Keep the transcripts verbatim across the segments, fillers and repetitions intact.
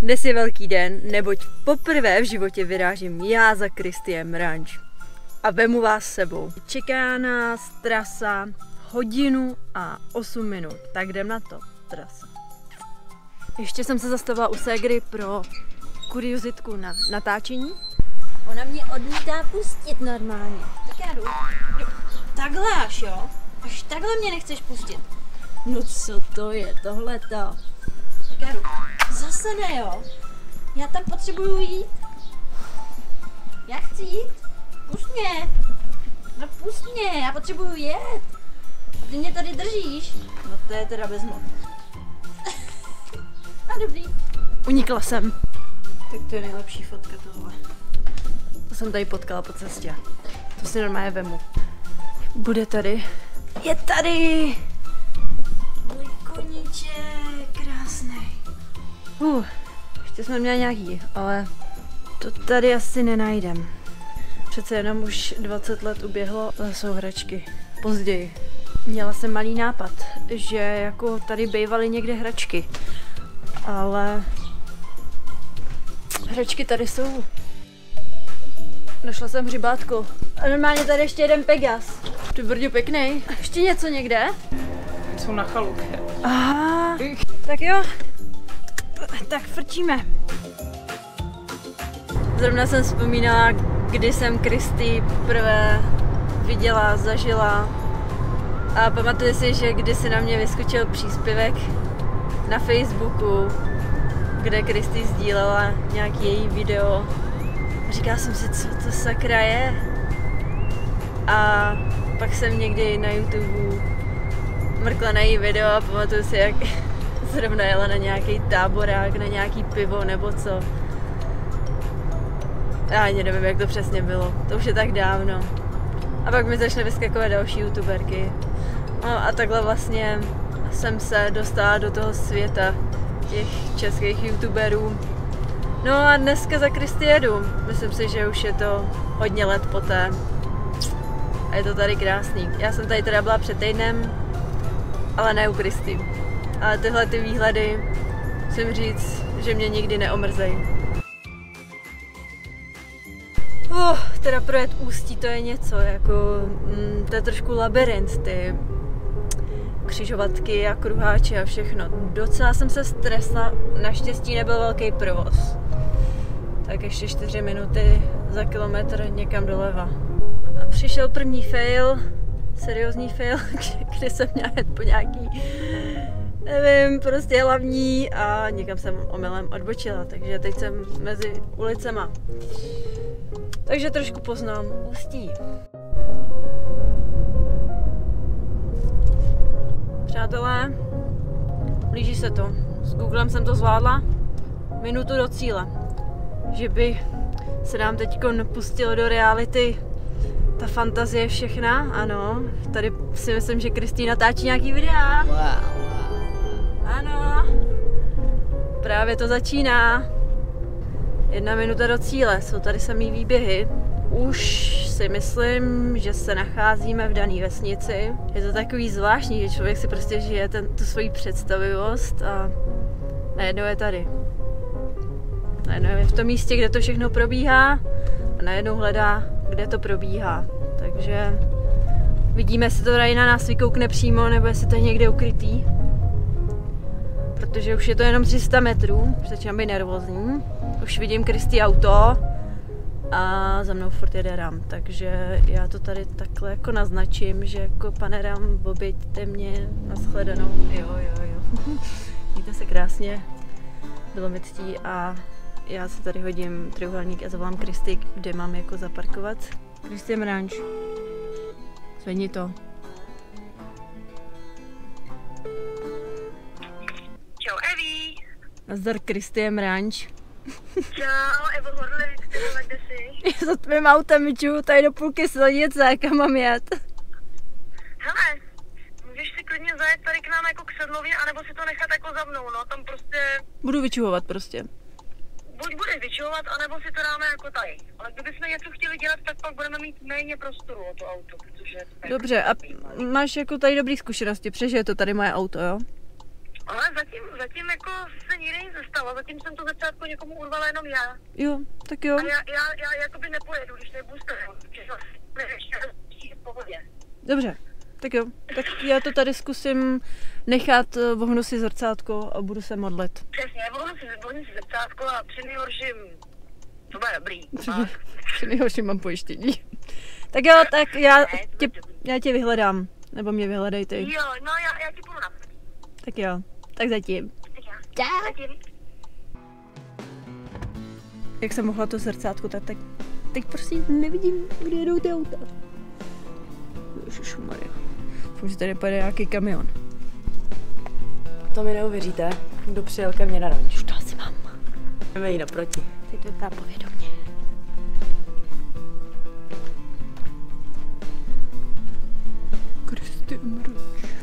Dnes je velký den, neboť poprvé v životě vyrážím já za Kristiem Ranch. A vemu vás s sebou. Čeká nás trasa hodinu a osm minut, tak jdem na to, trasa. Ještě jsem se zastavila u ségry pro kuriozitku na natáčení. Ona mě odmítá pustit normálně. Tak já jdu. jdu. Takhle až jo? Až takhle mě nechceš pustit. No co to je tohleto? Tak já jdu. Zase ne jo? Já tam potřebuju jít. Já chci jít. Pust mě. No pust mě, já potřebuju jet. Ty mě tady držíš. No to je teda bezmoc. A dobrý. Unikla jsem. Tak to je nejlepší fotka tohle. To jsem tady potkala po cestě. To si normálně vemu. Bude tady. Je tady! Můj koníček, krásný. Uh, ještě jsme měli nějaký, ale to tady asi nenajdem. Přece jenom už dvacet let uběhlo, to jsou hračky. Později. Měla jsem malý nápad, že jako tady bývaly někde hračky. Ale hračky tady jsou. Našla jsem hřibátku. A normálně tady ještě jeden Pegas. Ty brďo pěkný. Ještě něco někde? Jsou na chalupě. Aha, tak jo. Tak frčíme. Zrovna jsem vzpomínala, kdy jsem Kristy poprvé viděla, zažila. A pamatuju si, že kdysi na mě vyskočil příspěvek na Facebooku, kde Kristy sdílela nějaký její video. Říkala jsem si, co to sakra je. A pak jsem někdy na YouTube mrkla na její video a pamatuju si, jak zrovna jela na nějaký táborák, na nějaký pivo nebo co. Já ani nevím, jak to přesně bylo. To už je tak dávno. A pak mi začaly vyskakovat další youtuberky. No a takhle vlastně jsem se dostala do toho světa těch českých youtuberů. No a dneska za Kristy jedu. Myslím si, že už je to hodně let poté. A je to tady krásný. Já jsem tady teda byla před týdnem, ale ne u Kristy. Ale tyhle ty výhledy, musím říct, že mě nikdy neomrzejí. Oh, teda projet Ústí to je něco, jako, mm, to je trošku labirint, ty křižovatky a kruháče a všechno. Docela jsem se stresla, naštěstí nebyl velký provoz. Tak ještě čtyři minuty za kilometr někam doleva. A přišel první fail, seriózní fail, kdy jsem měla jet po nějaký, nevím, prostě hlavní a někam jsem omylem odbočila, takže teď jsem mezi ulicema. Takže trošku poznám Ústí. Přátelé, blíží se to. S Googlem jsem to zvládla. Minutu do cíle. Že by se nám teď pustilo do reality ta fantazie všechna. Ano, tady si myslím, že Kristýna natáčí nějaký videa. Ano, právě to začíná. Jedna minuta do cíle, jsou tady samý výběhy. Už si myslím, že se nacházíme v dané vesnici. Je to takový zvláštní, že člověk si prostě žije ten, tu svoji představivost a najednou je tady. Najednou je v tom místě, kde to všechno probíhá a najednou hledá, kde to probíhá. Takže vidíme, jestli to tady na nás vykoukne přímo, nebo jestli to je někde ukrytý. Protože už je to jenom tři sta metrů, už začínám být nervózní. Už vidím Kristy auto a za mnou furt jede Ram, takže já to tady takhle jako naznačím, že jako pane Ram, objeďte mě, nashledanou. Jo, jo, jo. Mějte se krásně, bylo mi ctí a já se tady hodím trojúhelník a zavolám Kristy, kde mám jako zaparkovat. Kristiem Ranch. Zvedni to. Čau Evi. Nazdar Kristiem Ranch. Čau Evo Horlic, ty vole, kde jsi? Za tvým autem, Miču, tady do půlky silnice, kam mám jet? Hele, můžeš si klidně zajet tady k nám jako k Sedlově, anebo si to nechat jako za mnou, no, tam prostě... Budu vyčuhovat prostě. Buď budeš vyčuhovat, anebo si to dáme jako tady. Ale kdybychom něco chtěli dělat, tak pak budeme mít méně prostoru o to auto, protože... Dobře, a máš jako tady dobrý zkušenosti, přežije to tady moje auto, jo? Ale zatím, zatím jako se nikdy nic nestalo, zatím jsem to začátku někomu urvala jenom já. Jo, tak jo. A já, já, já jakoby nepojedu, když nebudu v pohodě. Dobře, tak jo. Tak já to tady zkusím nechat vohnu si zrcátko a budu se modlit. Přesně, vohnu si, vohnu si zrcátko a při nejhorším to bude dobrý. Při nejhorším mám pojištění. Tak jo, tak já tě, já tě vyhledám. Nebo mě vyhledej ty. Jo, no já, já ti půjdu na. Tak jo, tak zatím. Tak já. Čau. Zatím. Jak jsem mohla to zrcátko, tak teď, teď prostě nevidím, kde jedou ty auta. Ježišmarja. Doufám, že tady pojede nějaký kamion. To mi neuvěříte, kdo přijel ke mně na ranč. Už to asi mám. Jdeme jí naproti. Teď to vypadá povědomě. Kristy Mrač.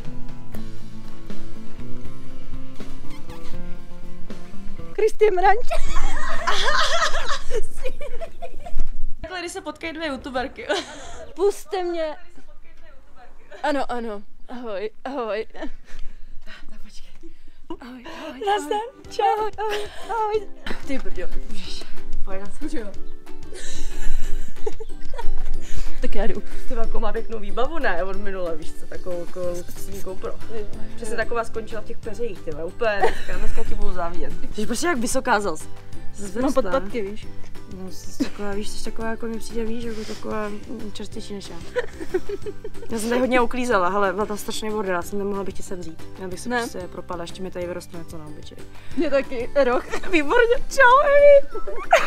Kristy Mrač. Takhle, když se potkají dvě youtuberky. Puste mě. Ano, ano. Ahoj, ahoj. Tak počkej. Ahoj, ahoj. Nazdar. Čau. Ahoj, ahoj, ahoj. Ty brďo. Pojď na co? Tak já jdu. Ty jako má pěknou výbavu, ne? Od minule, víš co, takovou jako svým GoPro. Přesně taková skončila v těch peřejích, ty vole, úplně dneska, dneska ti budu závidět. Jsi prostě jak vysoká zas. Mám podpatky, víš. No, jsi taková, víš, jsi taková, jako mi přijde, víš, jako taková čerstější než já. Já jsem tady hodně uklízela, hele, byla tam strašně voda, já jsem nemohla bych tě sevřít. Já bych se Ne. prostě propadla, ještě mi tady vyroste něco na obličej. Mě taky, roh. Výborně, čau, Evi!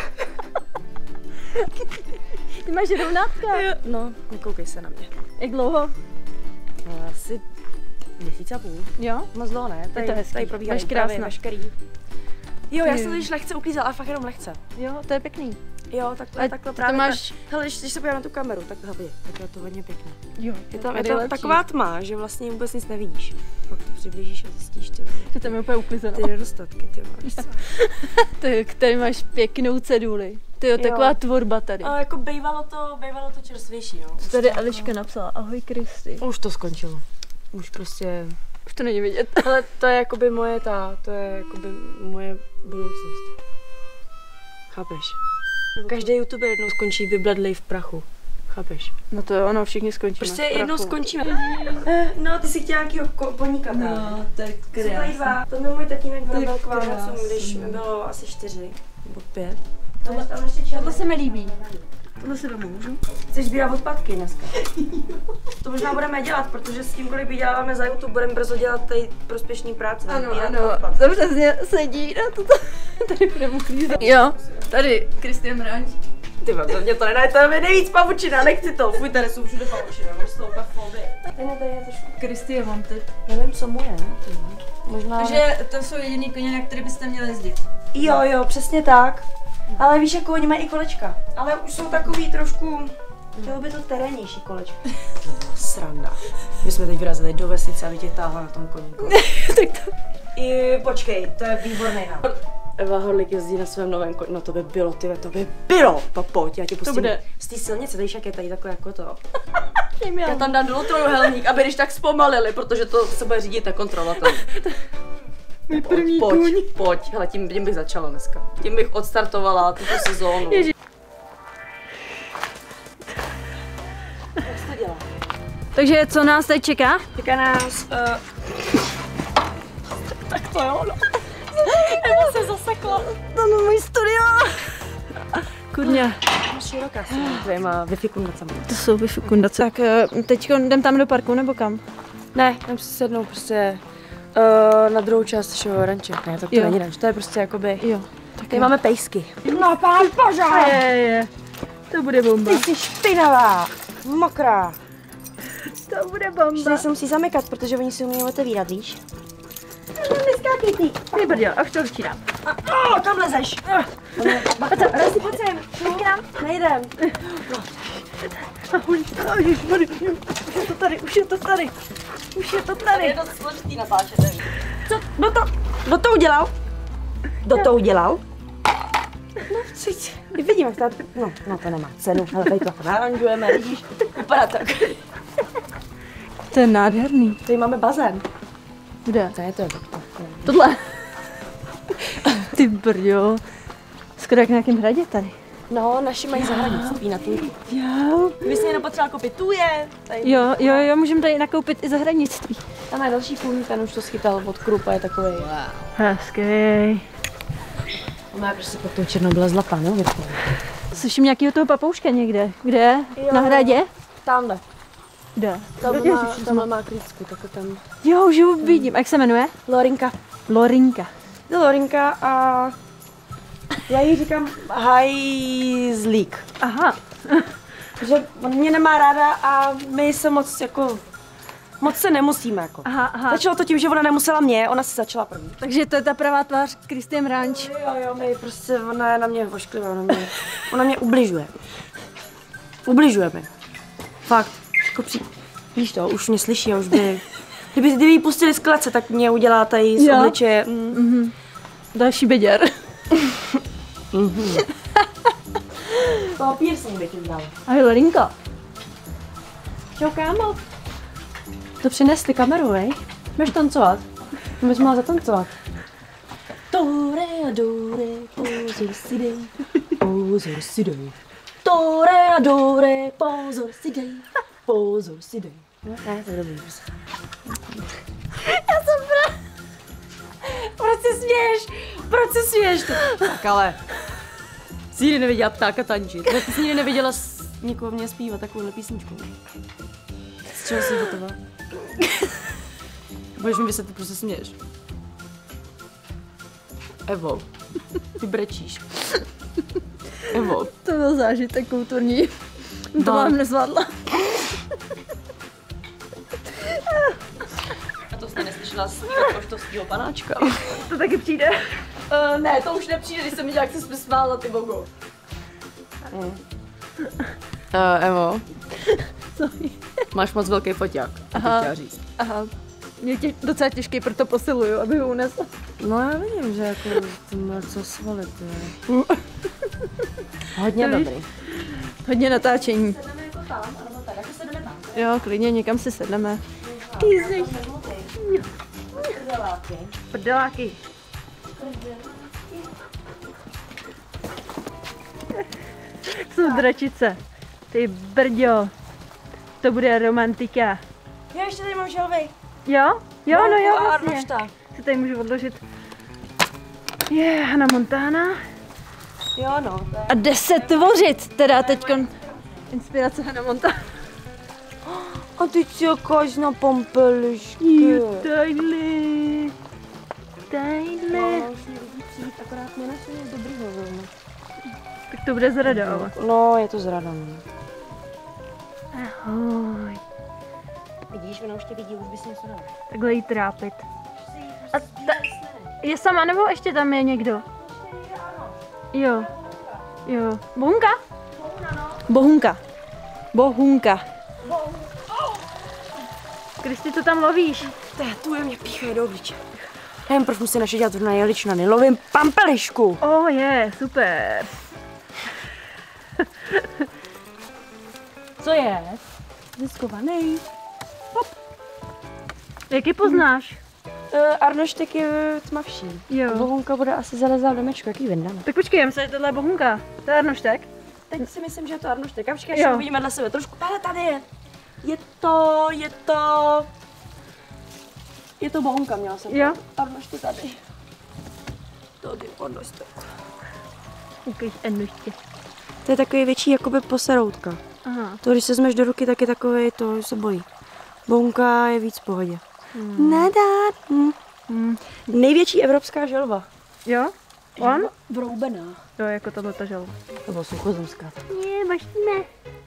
Ty máš rovnátka. No, nekoukej se na mě. Jak dlouho? No, asi měsíc a půl. Jo? Moc dlouho ne, tady, to hezký. tady probíhají Máš krásná. právě veškerý. Jo, já Ty. jsem to již lehce uklízela, ale fakt jenom lehce. Jo, to je pěkný. Jo, takhle, A takhle ty právě. to máš- Hele, když, když se podívám na tu kameru, tak hlavně, tak je to hodně pěkný. Jo, Je tam, je tady tam lepší. taková tma, že vlastně vůbec nic nevidíš. Pak to přiblížíš a zjistíš, ty, Že tam je úplně uklizeno. ty nedostatky, ty máš. Ty, tady máš pěknou ceduli. Ty jo, taková tvorba tady. Ale jako bejvalo to, bejvalo to čerstvější, no. Co tady Eliška napsala? Ahoj Kristy. Už to skončilo. Už prostě, Už to není vidět. ale to je jakoby moje ta, to je jakoby moje budoucnost. Chápeš? Každý youtuber jednou skončí vybledlej v prachu. Chápeš? No to jo, no, všichni skončíme. Prostě v prachu. jednou skončíme. Eh, no, ty si chtěla nějakýho koníka právě. No, tak Jsou tady dva. To mi můj tatínek vyrobil k krásný. Vánocům, když mi bylo asi čtyři nebo pět. Tohle- Tam ještě černé. Tohle se mi líbí. Tohle si vemu, můžu? Chceš sbírat odpadky dneska? To možná budeme dělat, protože s tím, kolik vyděláváme za YouTube, budeme brzo dělat tady prospěšný práce. Ano, sbírat ano, odpadky. to přesně sedí na toto. Tady budeme uklízet. Jo, tady Kristy Mrač. Ty to mě to nedá, to je nejvíc pavučina, nechci to. Fuj, tady jsou všude pavučina, mám z toho úplně fobii. Tady tady je trošku. Kristy je wanted. Nevím, co mu je. Možná... Takže to jsou jediný koně, na který byste měli jezdit. Jo, jo, přesně tak. Ale víš, jako oni mají i kolečka. Ale už jsou takový trošku... Chtělo by to terénnější kolečko. Sranda. My jsme teď vyrazili do vesnice a tě táhla na tom koníku. Tak to... I počkej, to je výborný nápad. Eva Horlik jezdí na svém novém koně. No to by bylo, ty to by bylo. To pojď, já tě pustím bude. z té silnice, víš, jak je tady takhle jako to. Já Já tam dám dolů trojuhelník, aby když tak zpomalili, protože to se bude řídit a kontrolovat. Můj první pojď, kůň. pojď, hele, tím, tím bych začala dneska. Tím bych odstartovala tuto sezónu. Ježi. Jak se to dělá? Takže co nás teď čeká? Čeká nás... Uh... Tak to jo, no. Eva se zasekla. To je můj studio. Kurně. Široká s těma dvěma Wi-Fi kundacama. To jsou Wi-Fi kundace. Tak teď jdem tam do parku nebo kam? Ne, jdem si sednout prostě uh, na druhou část našeho ranče. Ne, tak to Jo. není ranč, to je prostě jakoby... Jo. Tak Tady máme pejsky. No pán požár. Je, je. To bude bomba. Ty jsi špinavá, mokrá. To bude bomba. Tady se musí zamykat, protože oni si umí otevírat, víš? Neskákej ty. Ty brďo, až to určitám. Oh, kam lezeš? Pojď sem, Resi, pojď sem. Nejdem. Nejdem. Ahoj, ježišmarja, už je to tady, už je to tady. Už je to tady. dost složitý natáčet, nevím. Co? Kdo to? Kdo to udělal? Kdo to udělal? No, cíť. Vidím, jak to... No, no, to nemá cenu. Hele, tady to naranžujeme, vidíš? Vypadá tak. To je nádherný. Tady máme bazén. Kde? To je to, to, to. Tohle. Ty brďo. Skoro jak na nějakém hradě tady. No, naši mají zahradnictví na tu. Jo. Vy si jenom potřeba koupit, tu je. Tady. Jo, jo, jo, můžeme tady nakoupit i zahradnictví. Tam je další kůň, ten už to schytal od krupa, je takový. Hezký. On má prostě pod tou černou byla zlatá, ne? Slyším nějakého toho papouška někde. Kde je? Jo. Na hradě? Tamhle. Kde? Tam má, tam má klíčku, tak tam. Jo, už ho vidím. Jak se jmenuje? Lorinka. Lorinka. To je Lorinka a já jí říkám hajzlík. Aha. Že on mě nemá ráda a my se moc jako, moc se nemusíme jako. Aha, aha. Začalo to tím, že ona nemusela mě, ona se začala první. Takže to je ta pravá tvář Christian Ranch. Jo, jo, my prostě, ona je na mě vošklivá, ona mě, ona mě ubližuje. Ubližuje mi. Fakt, jako při... Víš to, už mě slyší a už by... Kdyby, kdyby jí pustili z klece, tak mě udělá tady z Jo. obličeje. Mm. Mhm. Další beděr. Mhm. To piercing bych jim dala. Ahoj, Lorinko. Čau, kámo. To přinesli kameru, vej? Budeš tancovat? Bys mohla zatancovat. Toreadore, pozor si dej, pozor si dej. Toreadore, pozor si dej, pozor si dej. No, ne, to je dobrý. Já jsem pra... Proč se směješ? Proč se směješ? Tak ale... Jsi nikdy neviděla ptáka tančit. Ty jsi nikdy neviděla s... někoho mě zpívat takovouhle písničku. Z čeho jsi hotová? Budeš mi vysvětlit, proč se směješ. Evo, ty brečíš. Evo. To byl zážitek kulturní. To No. vám nezvládla. A to jste neslyšela zpívat poštovskýho panáčka. To taky přijde. Uh, ne, to už nepřijde, když jsem viděla, jak jsi smála, ty bogo. Mm. Uh, Evo, Sorry. máš moc velký foťák, to Aha. chtěla říct. Aha. Je tě docela těžký, proto posiluju, aby ho unesl. No já vidím, že jako to má co svolit, jo. Hodně To víš? dobrý. Hodně natáčení. Sedneme jako tam, anebo tak, jako sedneme tam. Jo, klidně někam si sedneme. Prdeláky. Jsou dračice. Ty brďo. To bude romantika. Já ještě tady mám želvy. Jo? Jo, no jo, A vlastně. Arnošta. Si tady můžu odložit. Je, Hannah Montana. Jo no, to je... A jde se tvořit, teda teďkon. Inspirace Hannah Montana. A ty čekáš na pompelišky. Jo, tadyhle. Tadyhle. No, už mě lidi přijít, akorát nenašli nic dobrýho zrovna. Tak to bude zrada, ale. No, je to zrada. No. Ahoj. Vidíš, ona už tě vidí, už bys něco dala. Takhle jí trápit. A ta, je sama, nebo ještě tam je někdo? Jo. Jo. Bohunka? Bohunka. Bohunka. Kristi, to tam lovíš? To je, tu je mě píchají do obliče. Nevím, proč musí naše dělat zrovna jeličnany. Lovím pampelišku. O, oh, je, super. Co je? Ziskovaný. Hop. Jak ji poznáš? Uh, Arnoštek je tmavší. Jo. Bohunka bude asi zalezá v domečku, jaký vyndáme. Tak počkej, já myslím, že tohle je Bohunka. To je Arnoštek. Teď si myslím, že je to Arnoštek. A počkej, Jo. až uvidíme na sebe trošku. Ale tady je. Je to, je to... Je to Bohunka, měla jsem. Jo. Arnoštek tady. Tady Arnoštek. Ukaž Arnoštek. To je takový větší jakoby poseroutka. Aha. To, když se zmeš do ruky, tak je takový, to se bojí. Bohunka je víc v pohodě. Hmm. Nada. Hmm. Hmm. Největší evropská želva. Jo? On? Vroubená. Jo, jako tohle ta želva. To bylo suchozemská. Ne, máš ne.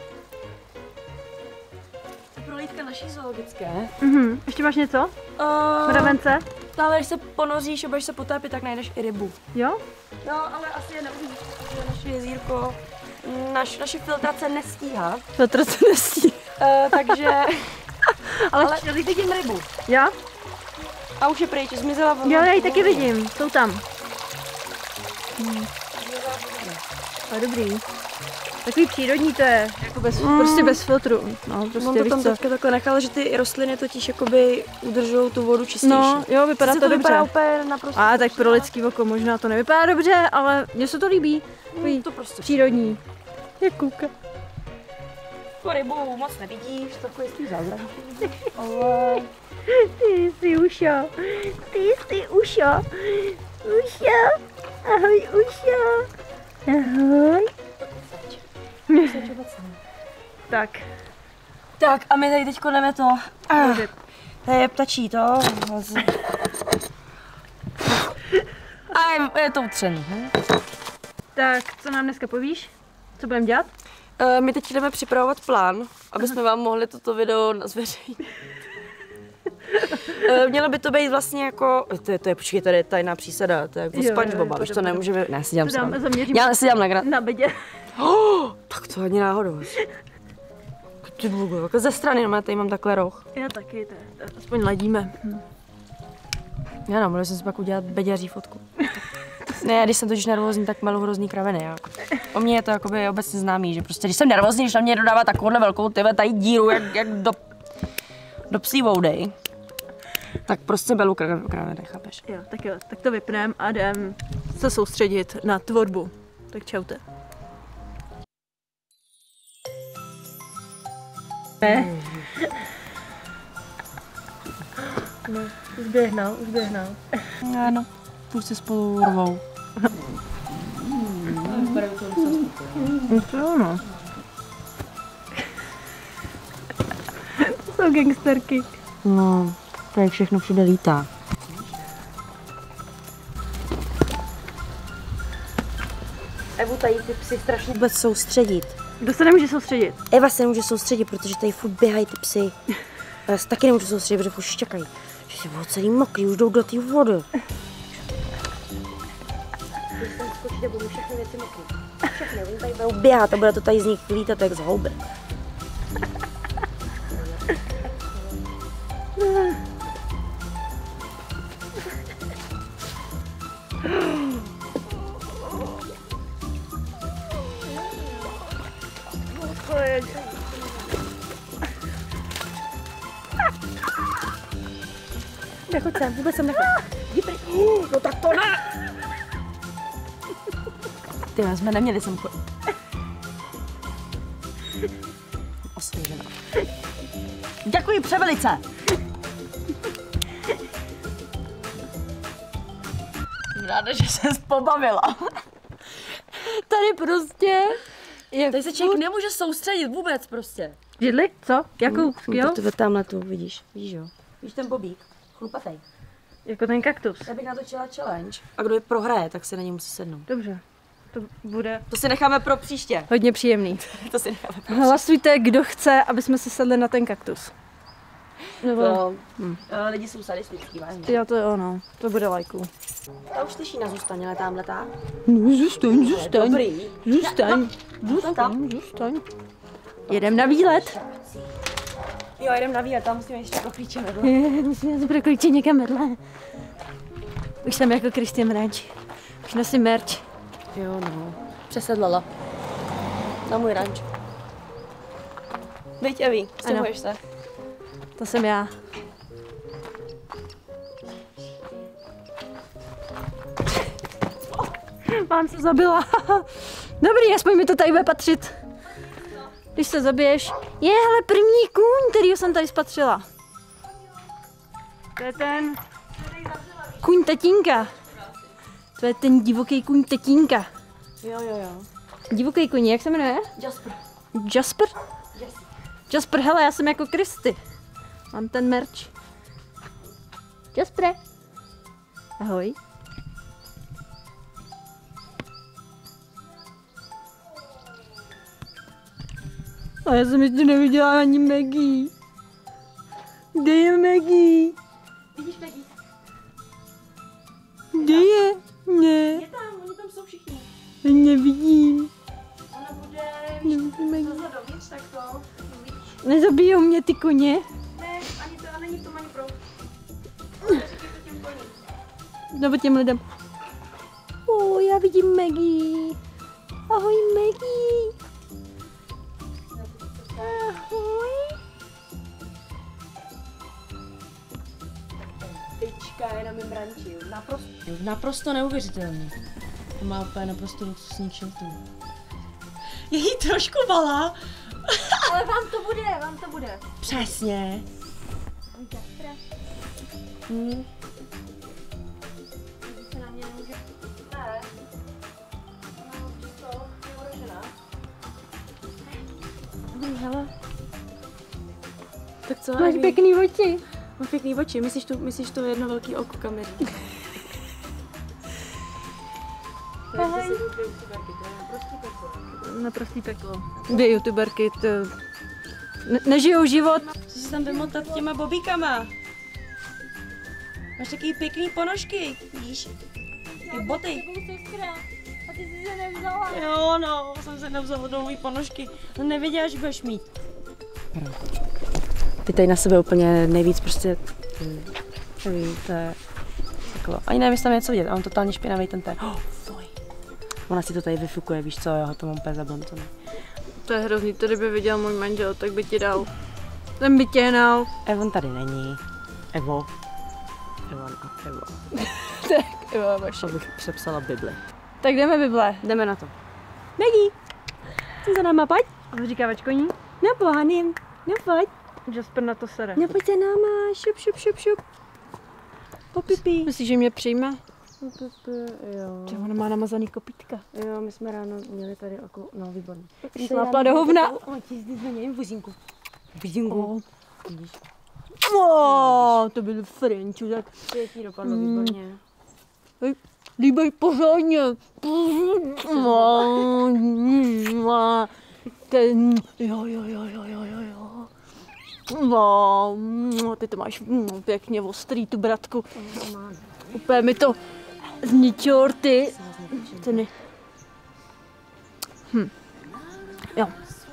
To prolítka naší zoologické. Mhm. Ještě máš něco? Uh, Mravence? ale když se ponoříš a budeš se potápět, tak najdeš i rybu. Jo? No, ale asi je neuvidíš, protože naše jezírko, naš, naše filtrace nestíhá. Filtr se nestí. Uh, takže, Ale, ale vidím rybu. jo? A už je pryč, zmizela. Jo, já ji taky vidím. Jsou tam. Hmm. A dobrý. Takový přírodní to je, jako bez, mm. prostě bez filtru. No, prostě On to víš tam co? teďka takhle nechal, že ty rostliny totiž jakoby udržují tu vodu čistější. No, jo, vypadá Sice to, to dobře. vypadá úplně naprosto. A tak pro lidský oko možná to nevypadá dobře, ale mně se to líbí. Mm, to prostě přírodní. Jak kůka. Tu rybu moc nevidíš, takový spíš zázrak. Ale... Ty jsi Ušo. Ty jsi Ušo. Ušo. Ahoj Ušo. Ahoj. Tak. Tak a my tady teďko jdeme to. Ah, to je ptačí to. A je, je to utřený. Hm? Tak, co nám dneska povíš? Co budeme dělat? Uh, my teď jdeme připravovat plán, aby jsme vám mohli toto video zveřejnit. uh, mělo by to být vlastně jako, to je, to je počkej, tady je tajná přísada, to je jako SpongeBoba, už to nemůžeme, ne, si dělám sám. Já si dělám na gra... Na bedě. Oh, tak to ani náhodou. Ty bogu, jako ze strany, no, tady mám takhle roh. Já taky, to, to aspoň ladíme. Hm. Já no, mohla jsem si pak udělat beďaří fotku. Ne, když jsem totiž nervózní, tak malu hrozný kraviny, jo. O mě je to jakoby obecně známý, že prostě když jsem nervózní, když na mě dodává takovouhle velkou tyhle tady díru, jak, jak do, do psí voudy, tak prostě belu kraviny, chápeš? Jo, tak jo, tak to vypneme a jdem se soustředit na tvorbu. Tak čaute. Ne. No, už běhnal, už běhnal. Ano, půjď se spolu rvou. No to jo, no. To jsou gangsterky. No, tady všechno všude lítá. Evu, tady ty psy strašně vůbec soustředit. Kdo se nemůže soustředit? Eva se nemůže soustředit, protože tady furt běhají ty psy. Já se taky nemůžu soustředit, protože furt štěkají. Že se budou celý mokrý, už jdou do té vody. Když tam skočíte, budou všechny věci mokrý. Všechny, oni tady budou běhat a bude to tady z nich lítat jak z houby. Nechoď sem, vůbec sem nechoď. No tak to ne! Ty jsme neměli sem chodit. Osvěžená. Děkuji, převelice! Ráda, že ses pobavila. Tady prostě je Tady se člověk nemůže soustředit vůbec prostě. Židli? Co? Jakou? No, Jo? to, to tamhle tu vidíš, víš jo? Víš ten bobík, chlupatej. Jako ten kaktus. Já bych natočila challenge. A kdo je prohraje, tak si na něj musí sednout. Dobře. To bude To si necháme pro příště. hodně příjemný. To si necháme pro příště. Hlasujte, kdo chce, aby jsme si sedli na ten kaktus. Nebo... To, Hm. uh, lidi jsou sadistický, vážně. Já to jo, no. To bude lajku. Ta už slyší na zůstaně, ale tamhle tá. No, zůstaň, zůstaň. Dobrý. Zůstaň. Zůstaň, zůstaň. Jedem na výlet. Jo, jdem na výlet, tam musíme ještě pro klíče vedle. Musíme jít pro klíče někam vedle. Už jsem jako Christian Ranch. Už nosím merch. Jo, no. Přesedlala. Na můj ranč. Víď, Evi, stěhuješ se. To jsem já. Mám se zabila. Dobrý, aspoň mi to tady bude patřit. Když se zabiješ. Je, hele, první kůň, kterýho jsem tady spatřila. To je ten kůň tatínka. To je ten divoký kůň tatínka. Jo, jo, jo. Divoký kůň, jak se jmenuje? Jasper. Jasper? Jasper, hele, já jsem jako Kristy. Mám ten merch. Jaspre. Ahoj. A já jsem ještě neviděla ani Maggie. Kde je Maggie? Vidíš, Maggie? Kde je? Ne, Je tam, oni tam jsou všichni. nevidím. Ona bude, Nevidím Maggie. zase dovnitř, tak to uvidíš. Nezabijou mě ty koně? Ne, ani to, a není v tom ani pro. Nebo těm lidem. O, já vidím Maggie. Ahoj Maggie. Ahoj. Tyčka je na mém ranči. Naprosto, naprosto neuvěřitelný. To má úplně naprosto luxusní kšeltu. Je jí trošku malá. Ale vám to bude, vám to bude. Přesně. Hmm. Se na mě nemůže... Ne. Dobrý, hele. Tak co? Máš pěkný oči. Mám pěkný oči. Myslíš to, myslíš to jedno velký oko kamery? Ahoj. Naprostý peklo. Dvě youtuberky, to... Ne- nežijou život. Chci se tam vymotat těma bobíkama. Máš takový pěkný ponožky, víš? Ty boty. A ty jsi se nevzala. Jo, no, jsem se nevzala do nový ponožky. No nevěděla, že budeš mít. Ty tady na sebe úplně nejvíc prostě, nevím, to je takhle. Ani nevím, jestli tam je něco vidět, a on totálně špinavý ten ten. Oh, fuj. Ona si to tady vyfukuje, víš co, já ho to mám úplně zabloncený. To je hrozný, to kdyby viděl můj manžel, tak by ti dal. Ten by tě hnal. Evon tady není. Evo. Evon a Evo. Tak, jo, vaše. To bych přepsala Bibli. Tak jdeme Bible. Jdeme na to. Maggie, co za náma, pojď. A to říká vačkoní? No pohaním, no pojď. Jasper na to sere. No pojď za náma, šup, šup, šup, šup. Popipí. Myslíš, že mě přijme? Jo. Že ona má namazaný kopítka. Jo, my jsme ráno měli tady jako, no výborný. Šlápla do hovna. O, ti zde změním vozínku. Vozínku. Vidíš? O, to byl French, tak Pěkný dopadlo, výborně. líbej pořádně. Ten, jo, jo, jo, jo, jo, jo, jo. No, ty to máš mm, pěkně ostrý, tu bratku. Úplně mi to zničilo ty. Ceny. Hm. Jo.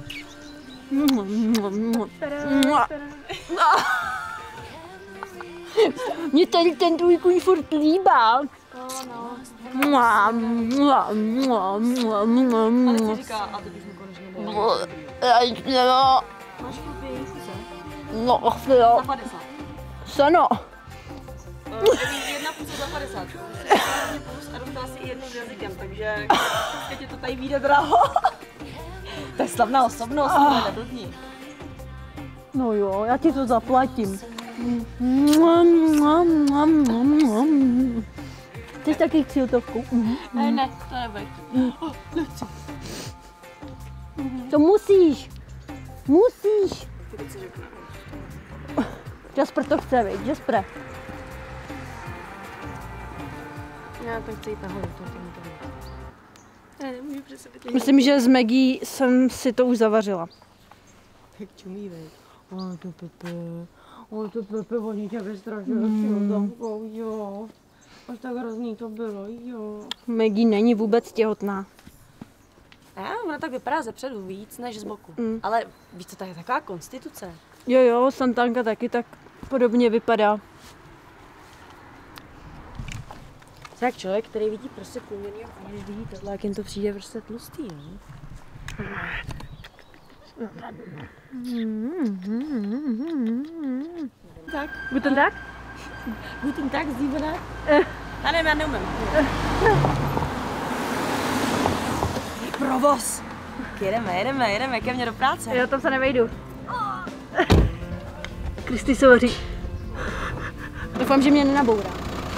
Mně tady ten tvůj kůň furt líbá. Mua, mua, mua, mua, mua, mua. Říká, a teď už mi konečně bylo. No, Máš koupí, co? no, jo. Za padesát. Sano. Jedna půl za padesát. Plus a dostala si i jednu s jazykem, takže teď to tady vyjde draho. To je slavná osobnost, oh. Neblbni. No jo, já ti to zaplatím. Ty jsi taky ksiltovku. Ne, ne, to nebude. Oh, nechci. To musíš. Musíš. Jasper to chce, viď? Jasper. Já to chci jít nahoru, to to mi to ne, nemůžu přece být. Myslím, že s Maggie jsem si to už zavařila. Jak čumí, veď. O, to Pepe. O, to Pepe, oni tě vystrašili s tamkou, jo. Až tak hrozný to bylo, jo. Maggie není vůbec těhotná. Ne, ona tak vypadá zepředu víc než z boku. Mm. Ale víš co, to je taková konstituce. Jo, jo, Santánka taky tak podobně vypadá. Tak člověk, který vidí prostě průměrný a když vidí tohle, jak jim to přijde prostě tlustý, no. Tak. Guten Tag? Guten Tag, sieben Tag. A ne, já neumím. Provoz. Jedeme, jedeme, jedeme ke mně do práce. Já tam se nevejdu. Kristy se vaří. Doufám, že mě nenabourá.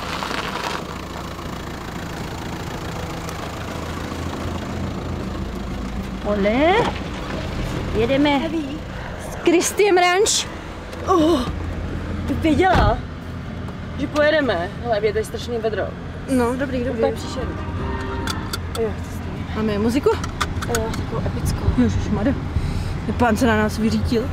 Ole, jedeme s Kristym Ranch. Oh, ty věděla, že pojedeme. Hele, je tady strašný vedro. No, dobrý, dobrý. Úplně příšerný. Jo, máme muziku? jo, takovou epickou. Ježišmarja. Pán se na nás vyřítil.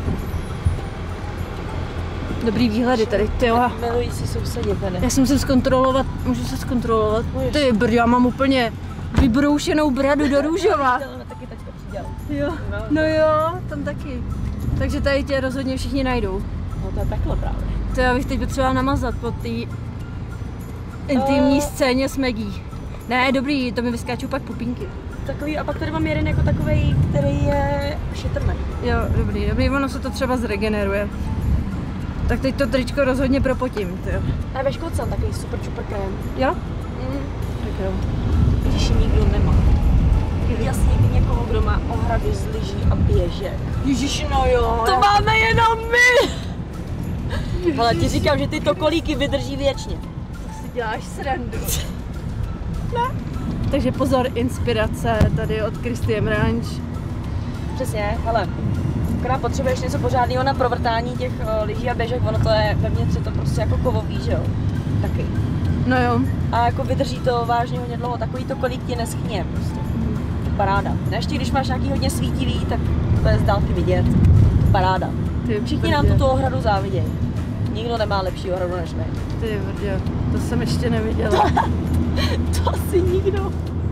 Dobrý výhledy tady, tyjo. Milují si sousedě tady. Já si musím zkontrolovat, můžu se zkontrolovat. Ty brď, já mám úplně vybroušenou bradu do růžova. Taky tačka přidělal. Jo, no jo, tam taky. Takže tady tě rozhodně všichni najdou. No to je takhle právě. To já bych teď potřebovala namazat po té intimní scéně s Maggie. Ne, dobrý, to mi vyskáčou pak pupínky. Takový, a pak tady mám jeden jako takový, který je šetrný. Jo, dobrý, dobrý, ono se to třeba zregeneruje. Tak teď to tričko rozhodně propotím, tyjo. A ve školce mám takový super čupr krém. Jo? Mm. Tak jo. Když nikdo nemá. Jasně někoho, kdo má ohrady z lyží a běžek. Ježiš, no jo. To máme jenom my! Ale ti říkám, že ty tokolíky vydrží věčně. To si děláš srandu. Ne? Takže pozor, inspirace tady od Christiem Ranch. Přesně, hele. Akorát potřebuješ něco pořádného na provrtání těch uh, lyží a běžek, ono to je vevnitř, je to prostě jako kovový, že jo? Taky. No jo. A jako vydrží to vážně hodně dlouho, takový to kolík tě neschně prostě. Paráda. A ještě když máš nějaký hodně svítivý, tak to je z dálky vidět. Paráda. Ty Všichni nám tuto ohradu závidějí. Nikdo nemá lepší ohradu než my. Ty vrdě, to jsem ještě neviděla. To asi nikdo.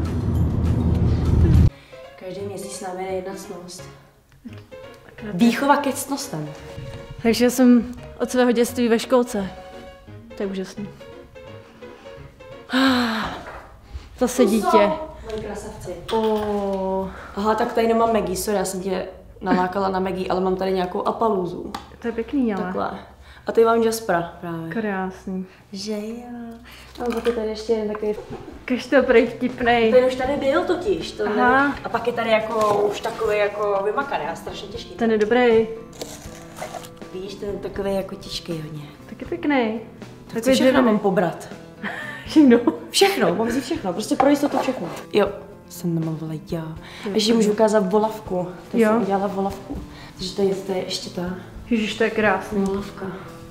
Každý měsíc s námi je jedna ctnost. Výchova ke ctnostem. Takže jsem od svého dětství ve školce. To je úžasný. Zase dítě. Moji krasavci. Oh. Aha, tak tady nemám Maggie, sorry, já jsem tě nalákala na Maggie, ale mám tady nějakou Apalúzu. To je pěkný, ale. Takhle. A tady mám Jaspera právě. Krásný. Že jo. A pak je tady ještě jeden takový... Kaž to prej vtipnej. Ten už tady byl totiž. To Aha. Ne... A pak je tady jako už takový jako vymakaný a strašně těžký. Ten je dobrý. Víš, ten je takový jako těžký hodně. Taky pěkný. Tak všechno dřevěný. Mám pobrat. Všechno. Všechno, mám vzít všechno, prostě pro jistotu všechno. Jo, jsem namalovala já. Ještě můžu ukázat volavku. Teď jo. jsem udělala volavku. Takže tady je, tady je ještě ta Ježiš, to je krásný. volavka.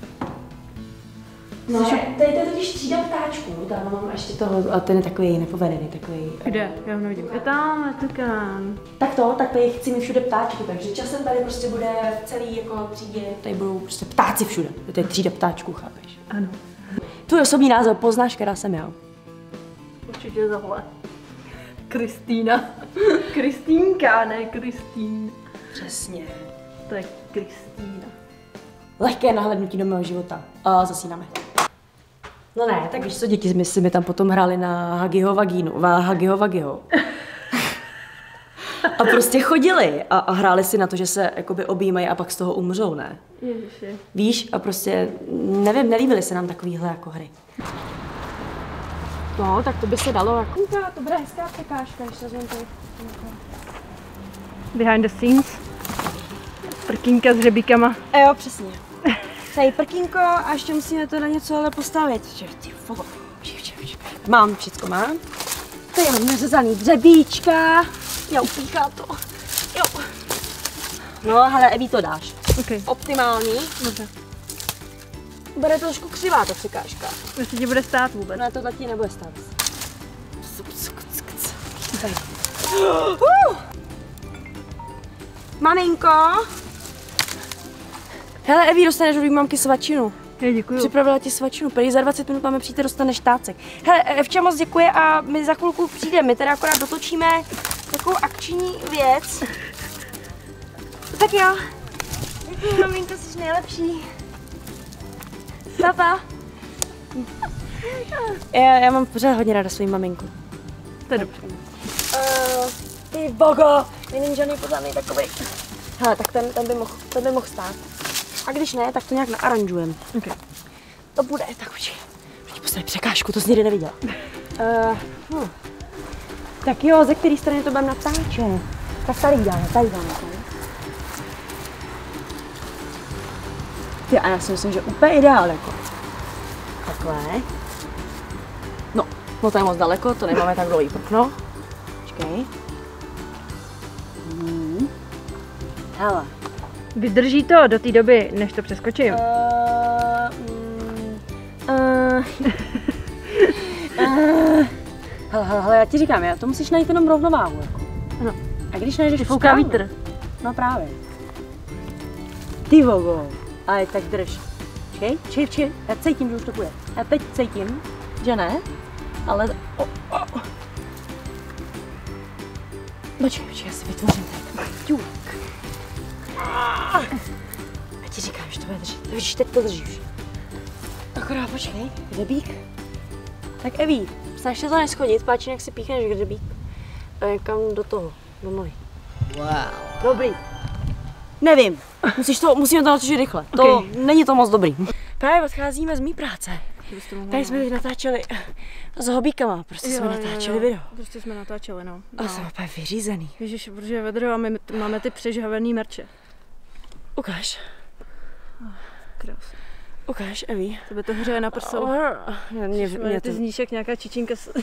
No, ne, tady to je totiž třída ptáčků, tam mám ještě toho, a ten je takový nepovedený, takový. Kde? Já ho nevidím. Je tam, tukán. Tak to, tak tady chci mít všude ptáčky, takže časem tady prostě bude v celý jako třídě, tady budou prostě ptáci všude, to je třída ptáčků, chápeš? Ano. Tvůj osobní názor, poznáš, která jsem já? Určitě tohle. Kristýna. Kristýnka, ne Kristýn. Přesně. To je Kristýna. Lehké nahlédnutí do mého života. A zasínáme. No ne, tak víš co, děti my si mi tam potom hráli na Hagiho vagínu, va Hagiho vagiho. A prostě chodili a, a hráli si na to, že se jakoby objímají a pak z toho umřou, ne? Ježiši. Víš, a prostě, nevím, nelíbily se nám takovýhle jako hry. No, tak to by se dalo jako... To bude hezká překážka, když se zvím tady. Behind the scenes. Prkínka s hřebíkama. A jo, přesně. Tady prkínko a ještě musíme to na něco ale postavit. Mám, všecko mám. Tady mám nařezaný dřebíčka. Jo, upíchá to. Jo. No, hele, Eví, to dáš. Okay. Optimální. Dobře. Bude to trošku křivá ta překážka. Jestli ti bude stát vůbec. No, tohle ti nebude stát. Maminko! Hele, Eví, dostaneš od mamky svačinu. Je, děkuju. Připravila ti svačinu, prý za dvacet minut máme přijít, dostaneš tácek. Hele, Evča moc děkuje a my za chvilku přijdeme. My teda akorát dotočíme takovou akční věc. Tak jo. Děkuji, maminko, jsi nejlepší. Papa. Já, já mám pořád hodně ráda svou maminku. To je dobře. Uh, ty bogo, není žádný pořádný takovej. Hele, tak ten, ten by mohl, ten by mohl stát. A když ne, tak to nějak naaranžujeme. Okay. To bude, tak počkej. Už ti postavit překážku, to jsi nikdy neviděla. Uh, hm. Tak jo, ze které strany to budeme natáčet? Tak tady dáme, tady dáme. Tady. Ty, a já si myslím, že úplně ideál, jako. Takhle. No, no to je moc daleko, to nemáme tak dlouhý prkno. Počkej. Hmm. Hele. Vydrží to do té doby, než to přeskočím? Uh, mm, uh, uh, hele, hele, hele, já ti říkám, já to musíš najít jenom rovnováhu. Jako. Ano. A když najdeš fouká vítr. No právě. Ty vogo. Ale tak drž. Počkej, počkej, počkej. Já cítím, že už to půjde. Já teď cítím, že ne, ale... Oh, oh. Počkej, počkej, já si vytvořím tady ťůk. Já ti říkám, že to bude držet. Víš, teď to držíš. Akorát počkej, kde bík? Tak Eví, Snažte to neschodit, páči, jak si píchneš hřebík. Kam do toho, do nohy. Wow. Dobrý. Nevím, musíš to, musíme to natočit rychle. To okay. Není to moc dobrý. Právě odcházíme z mý práce. Tady jsme teď natáčeli s hobíkama, prostě jo, jsme natáčeli jo, jo. video. Prostě jsme natáčeli, no. A no. Jsem úplně vyřízený. Ježiš, protože je vedro a my máme ty přežhavený merče. Ukáž. Krásně. Ukáž, Evi. Tebe to hřeje na prsou. Mě, mě, mě ty to... zníš jak nějaká čičinka. S...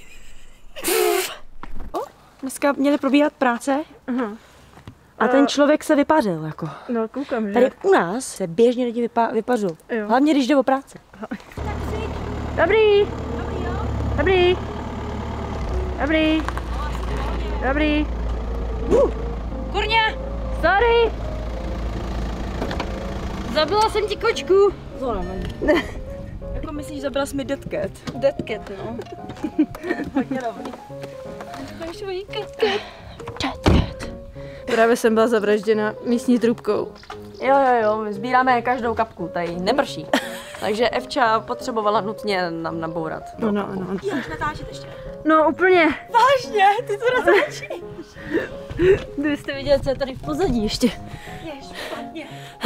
O, dneska měly probíhat práce. Uh-huh. A ten člověk se vypařil, jako. No, koukám, že? Tady u nás se běžně lidi vypa- vypařují. Hlavně, když jde o práci. Dobrý. Dobrý. Dobrý. Dobrý. Uh. Kurňa. Sorry. Zabila jsem ti kočku. To nevadí. Jako myslíš, zabila jsi mi dead cat? Dead cat, no. Hodně dobrý. Máš mojí cat cat. Cat cat. Právě jsem byla zavražděna místní trubkou. Jo, jo, jo, my sbíráme každou kapku, tady neprší. Takže Evča potřebovala nutně nám nabourat. No, no, no. Jo, už natáčet ještě. No, úplně. Vážně, ty to natáčíš. Kdybyste viděli, co je tady v pozadí ještě. Je špatně.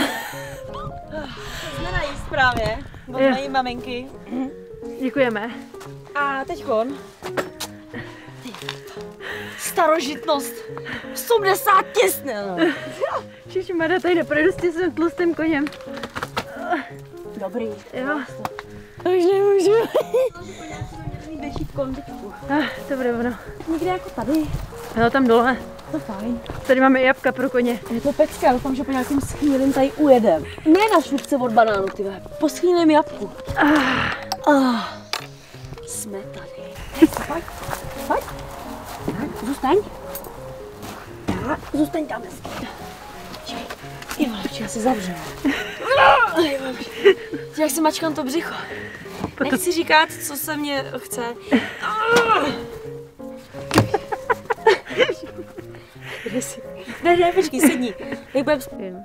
Jsme najíst právě od mojí maminky. Děkujeme. A teďkon. Starožitnost. osmdesát těsně. Ježišmarja, tady neprojdu s tím tlustým koněm. Dobrý. Jo. Už nemůžu. Běží v kondičku. Ah, to bude ono. Někde jako tady. Jo, tam dole. To fajn. Tady máme i jabka pro koně. Je to pecka, doufám, že po nějakém schýlím tady ujedem. Ne na šlupce od banánu, ty vole. Po schýlím jabku. Ah. Ah. Jsme tady. Hej, pojď. Pojď. Tak, zůstaň. Tak, zůstaň tam hezky. Ty vole, já si zavřu. Jak si mačkám to břicho. Nechci říkat, co se mě chce. Ne, ne, počkej, sedni. Jak budem spím.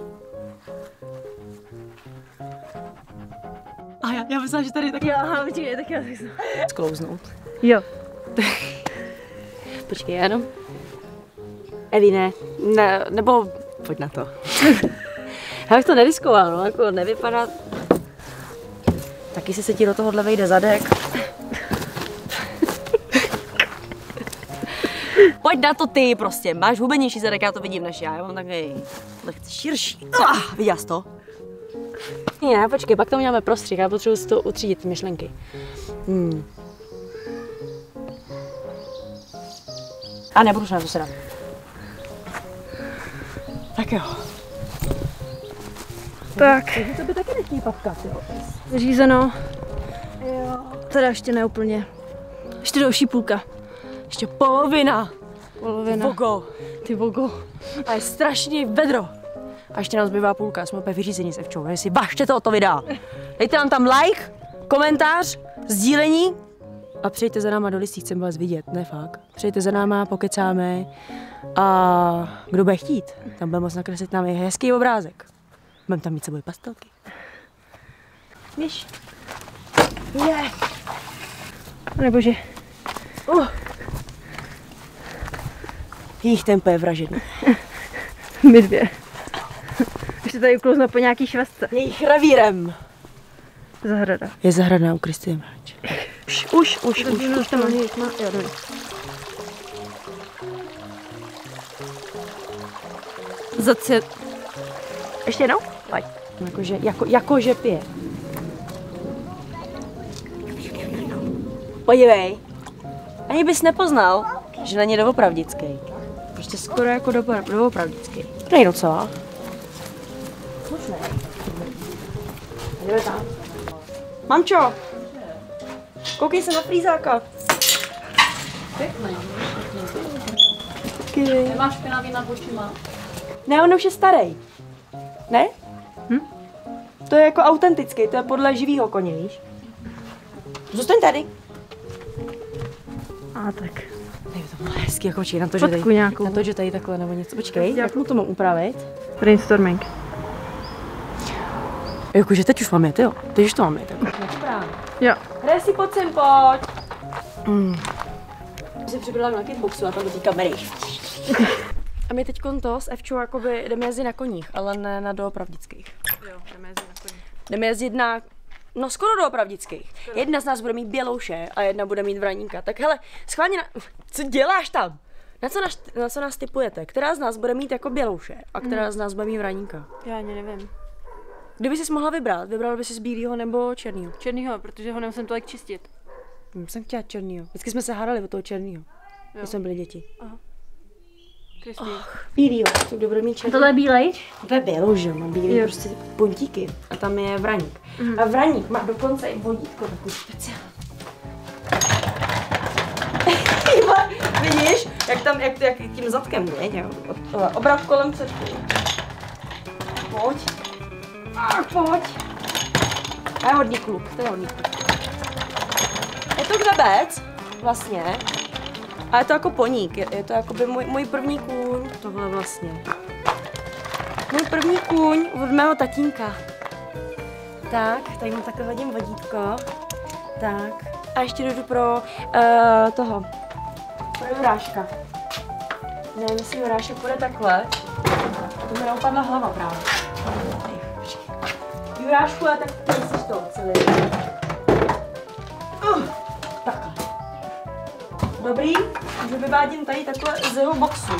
A já, já myslím, že tady taky... Jo, aha, počkej, tak já tak Sklouznout. Jo. Počkej, jenom. Evi, ne. ne. Nebo pojď na to. Já bych to neriskoval, no, jako nevypadá... Taky se se ti do tohohle vejde zadek. Pojď na to ty prostě, máš hubenější zadek, já to vidím než já, já mám takový lehce širší. Ah, viděl jsi to? Ne, počkej, pak to uděláme prostřih, já potřebuji si to utřídit, ty myšlenky. Hmm. A nebudu se na to sedat. Tak jo. Tak. Takže to by taky nechtějí papkat, jo? Vyřízeno. Jo. Teda ještě ne úplně. Ještě další půlka. Ještě polovina. Polovina. Vogo. Ty vogo. A je strašný vedro. A ještě nám zbývá půlka, jsme opět vyřízení s Evčou. Jestli vašte to o to videa. Dejte nám tam like, komentář, sdílení. A přijďte za náma do listí, chceme vás vidět, ne fakt. Přijďte za náma, pokecáme. A kdo bude chtít, tam bude moct nakreslit nám i hezký obrázek. Budeme tam mít sebou pastelky. Víš? Je. Nebože. Uh. Jejich tempo je vražedný. My dvě. Ještě tady uklouznu po nějaký švestce. Jejich revírem. Zahrada. Je zahrada u Kristy Mráč. Už, už, už, už, už tam mám. Jo, dobrý. Zacet. Ještě jednou? Pojď. Jakože, jako, jakože pije. Podívej. Ani bys nepoznal, že není doopravdický. Prostě skoro jako doopravdický. To není docela. Už ne. Jdeme tam. Mamčo! Koukej se na flízáka. Pěkný. Nemáš špinavý nad očima? Ne, on už je starý. Ne? Hm? To je jako autentický, to je podle živýho koně, víš? Zůstaň tady. A tak. Ne, to bylo hezký, jako počkej, na to, že Fotku tady, nějakou. na to, že tady takhle nebo něco. Počkej, jak mu to mám upravit? Brainstorming. Jakože teď už mám jet, jo? Teď už to mám jet, jako. Jo. Resi, pojď sem, pojď. Mm. Se připadala na kickboxu a tam do té kamery. A my teď to s Evčou jakoby jdeme jezdit na koních, ale ne na doopravdických. Jo, jdeme jezdit na koních. Jdeme jezdit na, no skoro doopravdických. Jedna z nás bude mít bělouše a jedna bude mít vraníka. Tak hele, schválně na... Co děláš tam? Na co, nás, na co nás typujete? Která z nás bude mít jako bělouše a která mm. z nás bude mít vraníka? Já ani nevím. Kdyby jsi mohla vybrat, vybrala by si z bílého nebo černýho? Černýho, protože ho nemusím tolik čistit. Hm, jsem chtěla černýho. Vždycky jsme se hádali o toho černýho, když jsme byli děti. Aha. Kristý. Oh, bílýho, to kdo bude mít černý? Tohle je bílej? To je bělouže, má bílý jo. Prostě puntíky a tam je vraník. Mm. A vraník má dokonce i vodítko takový speciální. Vidíš, jak tam, jak, jak tím zadkem je, obrat kolem předku. Pojď. Ach, pojď. A je hodný kluk, to je hodný kluk. Je to hřebec, vlastně. A je to jako poník, je, je to jako by můj, můj první kůň, tohle vlastně. Můj první kůň od mého tatínka. Tak, tady mám takhle hodím vodítko. Tak. A ještě jdu pro uh, toho. Pro Juráška. Ne, myslím, Jurášek půjde takhle. To mi neupadla hlava právě. Jurášku, a tak ty jsi to celý. Uh, takhle. Dobrý, že vyvádím tady takhle z jeho boxu.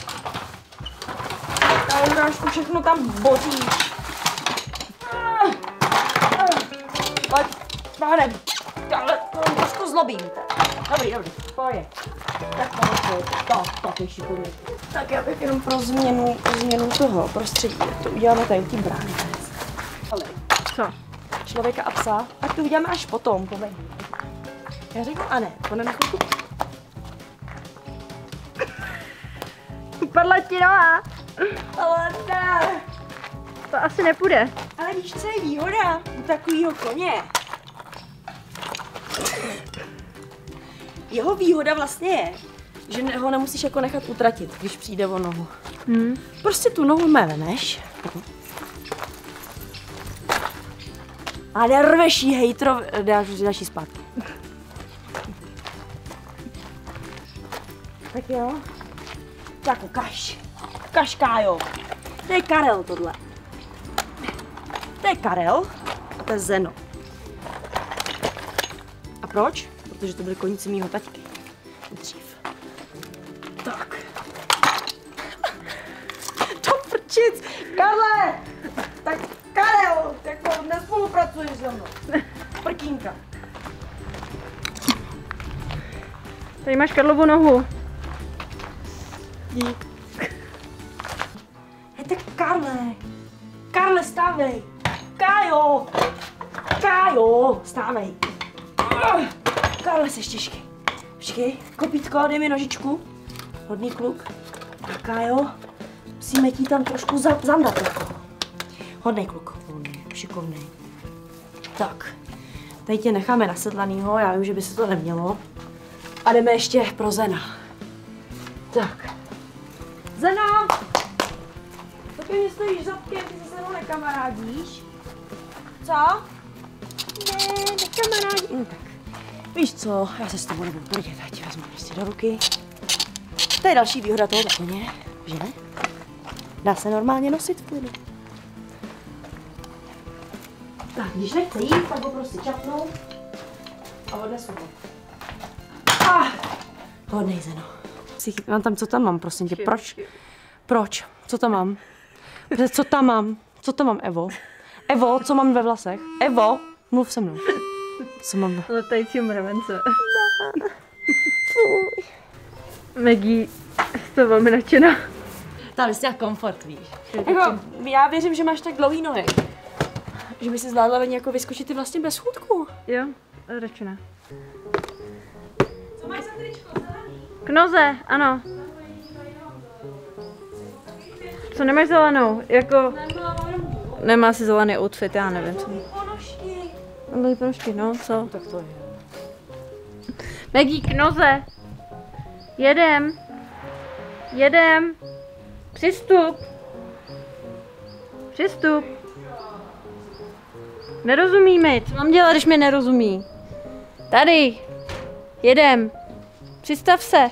A Jurášku, všechno tam boří. Uh, uh, pojď, pánem. Ale to trošku zlobím. Dobrý, dobrý, pojď. Tak to tak, tak je šikovný. Tak já bych jenom pro změnu, pro změnu toho prostředí, to uděláme tady tím brány. Ale co? Člověka a psa, tak to uděláme až potom, povej. Já řeknu a ne, to na chvilku. Padla ti noha. Ale ne. To asi nepůjde. Ale víš, co je výhoda u takovýho koně? Jeho výhoda vlastně je, že ho nemusíš jako nechat utratit, když přijde o nohu. Hmm. Prostě tu nohu méleneš. A nerveš jí, hejtro, dáš, dáš jí zpátky. Tak jo. Tak ukaž. Ukaž, Kájo. To je Karel tohle. To je Karel a to je Zeno. A proč? Protože to byly koníci mýho taťky. Dřív. Tak. To prčic! Karle! Tak Karel! Tak nespolupracuješ se mnou. Prkínka. Tady máš Karlovu nohu. Dík. Hej, tak Karle! Karle, stávej! Kájo! Kájo! Stávej! Karle, seš těžký. Počkej, kopítko, dej mi nožičku. Hodný kluk. A Kájo, musíme ti tam trošku za, zandat. Hodný kluk, hodný, šikovný. Tak, tady tě necháme nasedlanýho, já vím, že by se to nemělo. A jdeme ještě pro Zena. Tak. Zena! To mě stojíš zadkem, ty se se mnou nekamarádíš? Co? Ne, nekamarádí. No, tak. Víš co, já se s tebou nebudu prdět, já ti vezmu prostě do ruky. To je další výhoda tohoto koně, že ne? Dá se normálně nosit v klidu. Tak, když nechce jít, tak ho prostě čapnu a odnesu ho. Ah, hodnej, Zeno. Mám tam, co tam mám, prosím tě, proč? Proč? Co tam mám? Co tam mám? Co tam mám, Evo? Evo, co mám ve vlasech? Evo, mluv se mnou. Co mám? Letající mravence. Maggie, jsi velmi nadšená. Tam jsi komfort, víš. Jako, já věřím, že máš tak dlouhý nohy. Že by si zvládla jako vyskočit ty vlastně bez chůdku. Jo, radši ne. Co máš za tričko? K noze, ano. Co nemáš zelenou? Jako... Nemá si zelený outfit, já nevím co. Ponožky. Ale ponožky, no, co? Tak to je. Maggie, k noze. Jedem. Jedem. Přistup. Přistup. Nerozumí mi. Co mám dělat, když mi nerozumí? Tady. Jedem. Přistav se.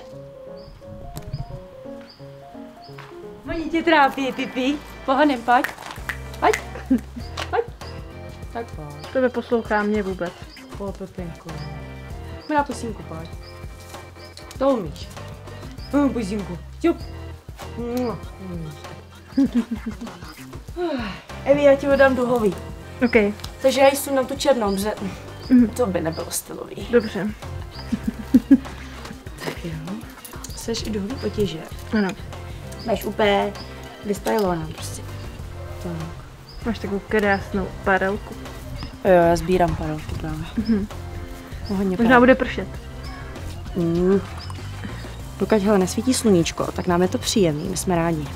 Oni tě trápí, Pipi. Pohonem, pojď. Pojď. Pojď. Tak pojď. To neposlouchá mě vůbec. Pojď, Pepinko. Mi na pusínku, pojď. To umíš. Hm, pusínku. Čup. Evi, já ti ho dám duhový. OK. Takže já jsem na tu černou, protože Mhm. to by nebylo stylový. Dobře. Tak jo. Jseš i duhový potěže. Ano. Máš úplně vystylovaná prostě. Tak. Máš takovou krásnou parelku. Jo, já sbírám parelky právě. Mhm. Hodně Možná bude pršet. Mm. Pokud hele, nesvítí sluníčko, tak nám je to příjemný, my jsme rádi.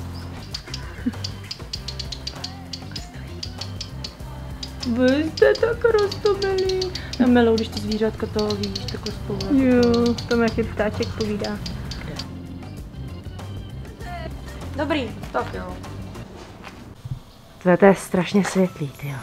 Vy jste tak roztomilí. Já miluji, když ty zvířátka toho víš, takhle spolu. Jo, to jaký ptáček povídá. Dobrý, tak jo. To je strašně světlý, tyjo.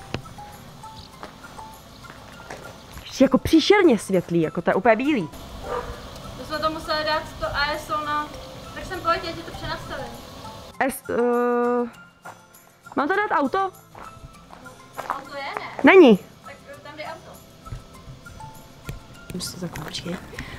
Ještě jako příšerně světlý, jako to je úplně bílý. To jsme to museli dát to I S O na... Tak jsem pojď, já ti to přenastavím. Es, uh... Mám to dát auto? Auto je, ne? Není. Tak tam jde auto. Musím to počkej.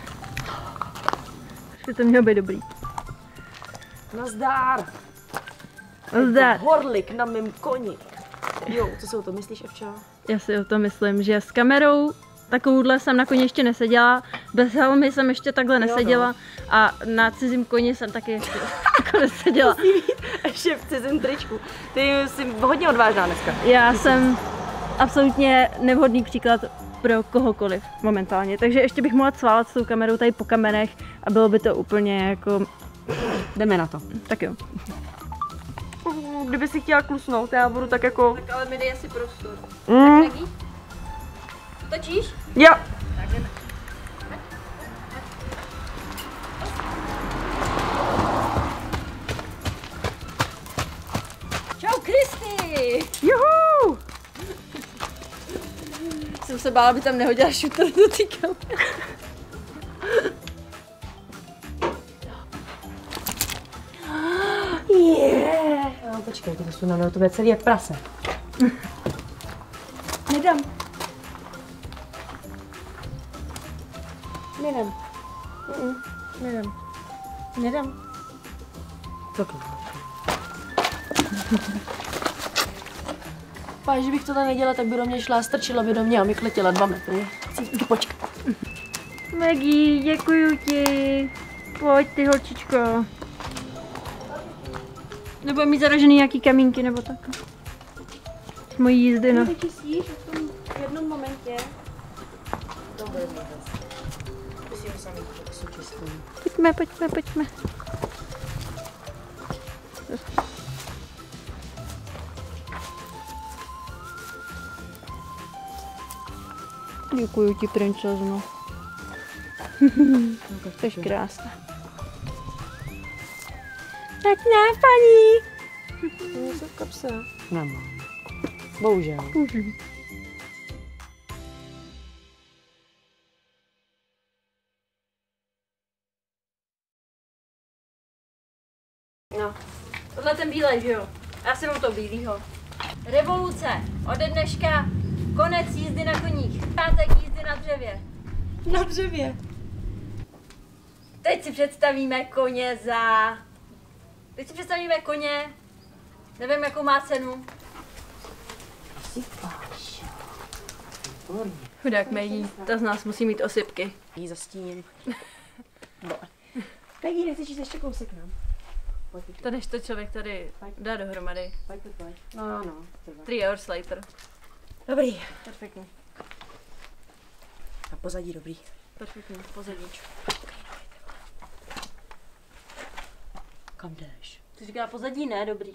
Že to mělo být dobrý. Nazdár. Nazdar. Horlik na mém koni. Jo, co si o to myslíš, Evča? Já si o to myslím, že s kamerou takovouhle jsem na koni ještě neseděla, bez helmy jsem ještě takhle neseděla no. a na cizím koni jsem taky ještě jako neseděla. Ještě v cizím tričku. Ty jsi hodně odvážná dneska. Já jsem absolutně nevhodný příklad pro kohokoliv momentálně, takže ještě bych mohla cválat s tou kamerou tady po kamenech a bylo by to úplně jako... Jdeme na to. Tak jo. Kdyby si chtěla klusnout, já budu tak jako... Tak ale mi dej asi prostor. Mm. Tak točíš? Jo. Tak jdeme. Čau, Kristi! Juhu! Jsem se bála, aby tam nehodila šuter do té kamery. Yeah. No, počkej, to jsou na to bude celý jak prase. Nedám. Nedám. Mm-mm. Nedám. Nedám. Takhle. Páč, že bych to tam nedělala, tak by do mě šla, strčila by do mě a mi letěla dva metry. Chci počkat. Maggie, děkuju ti. Pojď ty holčičko. Nebo mít zaražený nějaký kamínky nebo tak. Mojí jízdy, no. Vyčistíš v tom jednom momentě. Dobře, musím sami, že to jsou čisté. Pojďme, pojďme, pojďme. Děkuju ti, princezno. Jsi krásná. Tak ne, paní. Něco v kapse? Nemám. Bohužel. No, tohle ten bílej, že jo? Já si mám to bílýho. Revoluce. Ode dneška konec jízdy na koních. Pátek jízdy na dřevě. Na dřevě. Teď si představíme koně za... Teď si představíme koně. Nevím, jakou má cenu. Chudák Maggie, ta z nás musí mít osypky. Jí zastíním. Maggie, nechceš jít ještě kousek nám? To než to člověk tady dá dohromady. Pojď, pojď. No, no, no. Three hours later. Dobrý. Perfektní. A pozadí dobrý. Perfektní, pozadíč. Kam jdeš? Ty říká pozadí, ne? Dobrý.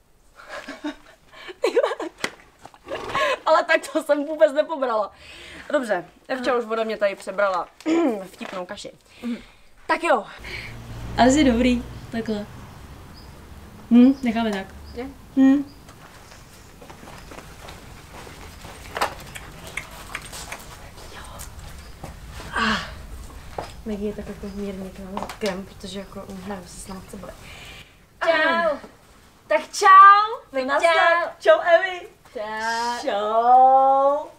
Ale tak to jsem vůbec nepobrala. Dobře, Evča už ode mě tady přebrala vtipnou kaši. Mhm. Tak jo. Asi dobrý, takhle. Hm, necháme tak. Je? Hm. Maggie je tak jako mírně k nám zadkem, protože jako nevím, se s námi chce bavit. Čau. Tak čau. Tak čau. Čau, Evi. Čau. Čau.